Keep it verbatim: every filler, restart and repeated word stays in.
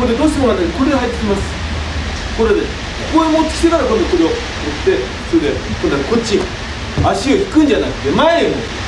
こでどうしてもらったらこれで入ってきます。これでここへ持ってきてから今度これを持って、それで今度はこっち足を引くんじゃなくて前へ持って